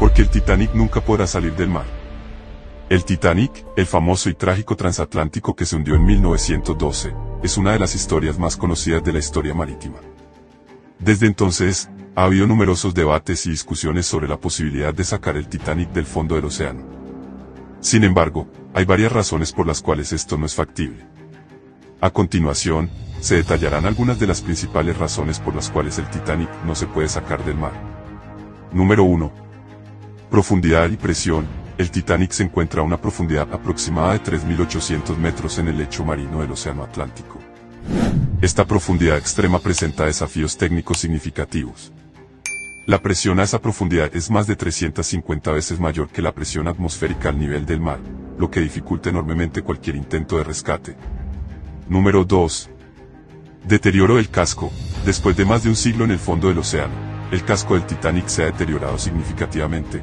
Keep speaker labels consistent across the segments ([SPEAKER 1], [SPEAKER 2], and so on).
[SPEAKER 1] Porque el Titanic nunca podrá salir del mar. El Titanic, el famoso y trágico transatlántico que se hundió en 1912, es una de las historias más conocidas de la historia marítima. Desde entonces, ha habido numerosos debates y discusiones sobre la posibilidad de sacar el Titanic del fondo del océano. Sin embargo, hay varias razones por las cuales esto no es factible. A continuación, se detallarán algunas de las principales razones por las cuales el Titanic no se puede sacar del mar. Número 1. Profundidad y presión. El Titanic se encuentra a una profundidad aproximada de 3.800 metros en el lecho marino del Océano Atlántico. Esta profundidad extrema presenta desafíos técnicos significativos. La presión a esa profundidad es más de 350 veces mayor que la presión atmosférica al nivel del mar, lo que dificulta enormemente cualquier intento de rescate. Número 2. Deterioro del casco. Después de más de un siglo en el fondo del océano, el casco del Titanic se ha deteriorado significativamente.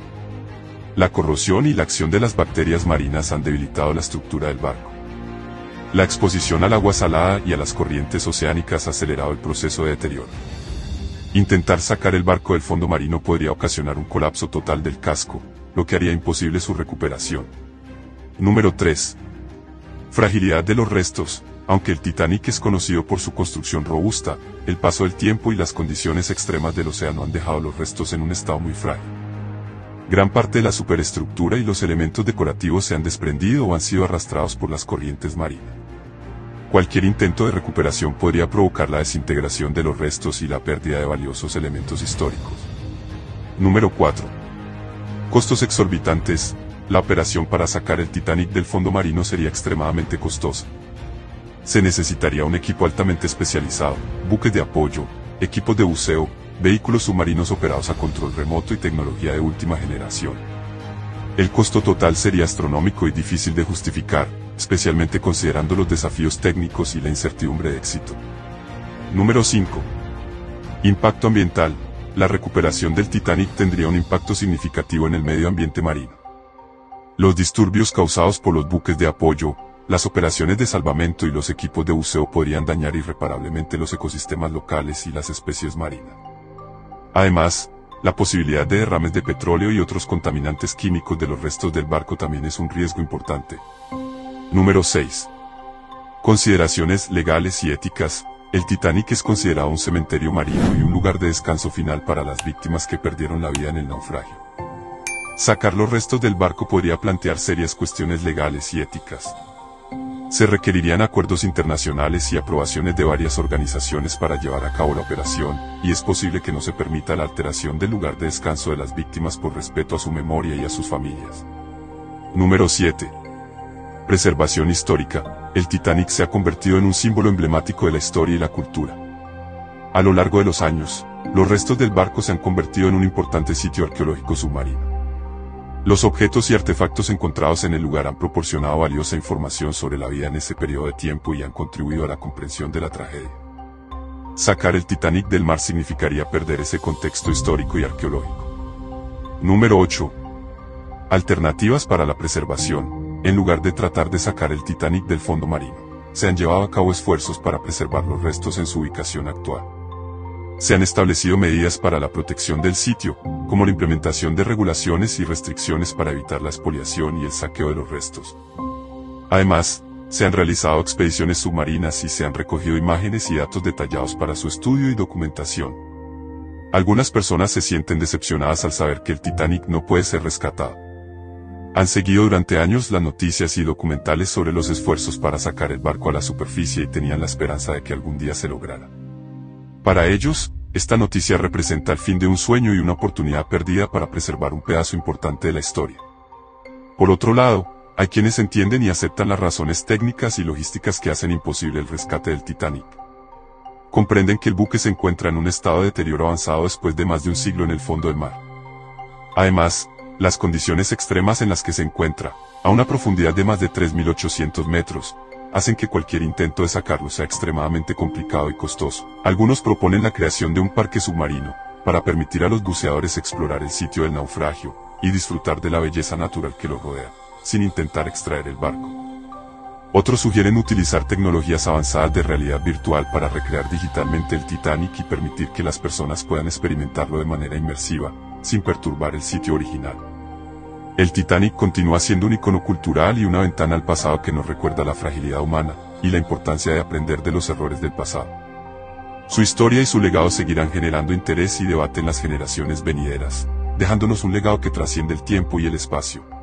[SPEAKER 1] La corrosión y la acción de las bacterias marinas han debilitado la estructura del barco. La exposición al agua salada y a las corrientes oceánicas ha acelerado el proceso de deterioro. Intentar sacar el barco del fondo marino podría ocasionar un colapso total del casco, lo que haría imposible su recuperación. Número 3. Fragilidad de los restos. Aunque el Titanic es conocido por su construcción robusta, el paso del tiempo y las condiciones extremas del océano han dejado los restos en un estado muy frágil. Gran parte de la superestructura y los elementos decorativos se han desprendido o han sido arrastrados por las corrientes marinas. Cualquier intento de recuperación podría provocar la desintegración de los restos y la pérdida de valiosos elementos históricos. Número 4. Costos exorbitantes. La operación para sacar el Titanic del fondo marino sería extremadamente costosa. Se necesitaría un equipo altamente especializado, buques de apoyo, equipos de buceo, vehículos submarinos operados a control remoto y tecnología de última generación. El costo total sería astronómico y difícil de justificar, especialmente considerando los desafíos técnicos y la incertidumbre de éxito. Número 5. Impacto ambiental. La recuperación del Titanic tendría un impacto significativo en el medio ambiente marino. Los disturbios causados por los buques de apoyo, las operaciones de salvamento y los equipos de buceo podrían dañar irreparablemente los ecosistemas locales y las especies marinas. Además, la posibilidad de derrames de petróleo y otros contaminantes químicos de los restos del barco también es un riesgo importante. Número 6. Consideraciones legales y éticas. El Titanic es considerado un cementerio marino y un lugar de descanso final para las víctimas que perdieron la vida en el naufragio. Sacar los restos del barco podría plantear serias cuestiones legales y éticas. Se requerirían acuerdos internacionales y aprobaciones de varias organizaciones para llevar a cabo la operación, y es posible que no se permita la alteración del lugar de descanso de las víctimas por respeto a su memoria y a sus familias. Número 7. Preservación histórica. El Titanic se ha convertido en un símbolo emblemático de la historia y la cultura. A lo largo de los años, los restos del barco se han convertido en un importante sitio arqueológico submarino. Los objetos y artefactos encontrados en el lugar han proporcionado valiosa información sobre la vida en ese periodo de tiempo y han contribuido a la comprensión de la tragedia. Sacar el Titanic del mar significaría perder ese contexto histórico y arqueológico. Número 8. Alternativas para la preservación. En lugar de tratar de sacar el Titanic del fondo marino, se han llevado a cabo esfuerzos para preservar los restos en su ubicación actual. Se han establecido medidas para la protección del sitio, como la implementación de regulaciones y restricciones para evitar la expoliación y el saqueo de los restos. Además, se han realizado expediciones submarinas y se han recogido imágenes y datos detallados para su estudio y documentación. Algunas personas se sienten decepcionadas al saber que el Titanic no puede ser rescatado. Han seguido durante años las noticias y documentales sobre los esfuerzos para sacar el barco a la superficie y tenían la esperanza de que algún día se lograra. Para ellos, esta noticia representa el fin de un sueño y una oportunidad perdida para preservar un pedazo importante de la historia. Por otro lado, hay quienes entienden y aceptan las razones técnicas y logísticas que hacen imposible el rescate del Titanic. Comprenden que el buque se encuentra en un estado de deterioro avanzado después de más de un siglo en el fondo del mar. Además, las condiciones extremas en las que se encuentra, a una profundidad de más de 3.800 metros, hacen que cualquier intento de sacarlo sea extremadamente complicado y costoso. Algunos proponen la creación de un parque submarino, para permitir a los buceadores explorar el sitio del naufragio, y disfrutar de la belleza natural que lo rodea, sin intentar extraer el barco. Otros sugieren utilizar tecnologías avanzadas de realidad virtual para recrear digitalmente el Titanic y permitir que las personas puedan experimentarlo de manera inmersiva, sin perturbar el sitio original. El Titanic continúa siendo un icono cultural y una ventana al pasado que nos recuerda la fragilidad humana y la importancia de aprender de los errores del pasado. Su historia y su legado seguirán generando interés y debate en las generaciones venideras, dejándonos un legado que trasciende el tiempo y el espacio.